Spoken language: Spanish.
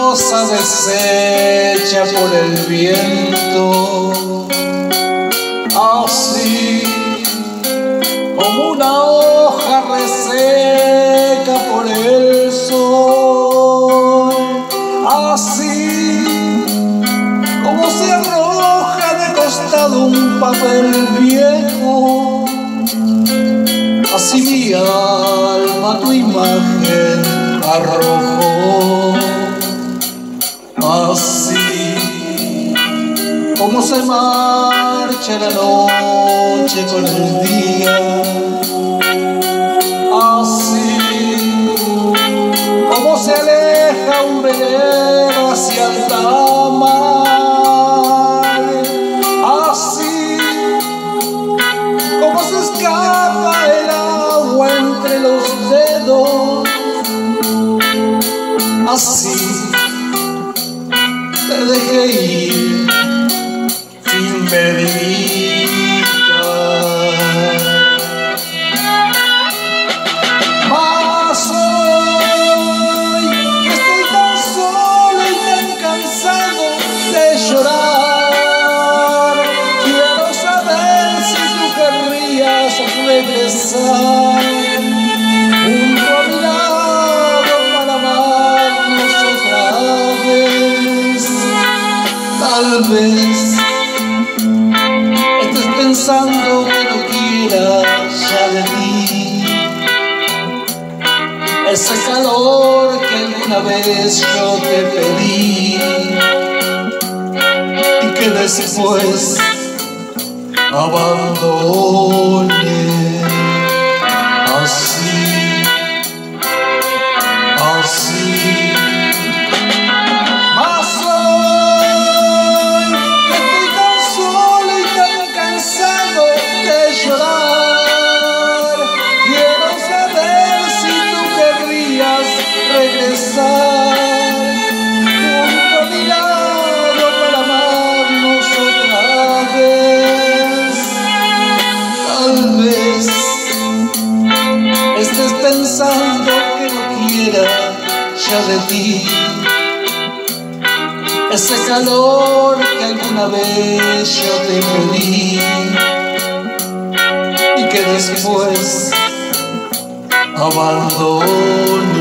rosa deshecha por el viento, así como una hoja reseca por el sol, así como se arroja de costado un papel viejo, así mi alma tu imagen arrojó. Así como se marcha la noche con el día, así como se aleja un velero hacia alta mar, así como se escapa el agua entre los dedos, así te dejé ir sin medida. Mas hoy que estoy tan solo y tan cansado de llorar, quiero saber si tú querrías regresar junto a mi lado para amarnos otra vez. Tal vez estés pensando que no quiera ya de ti ese calor que alguna vez yo te pedí y que después abandoné. Así, así. Regresar junto a mi lado para amarnos otra vez. Tal vez estés pensando que no quiera ya de ti ese calor que alguna vez yo te pedí y que después abandoné.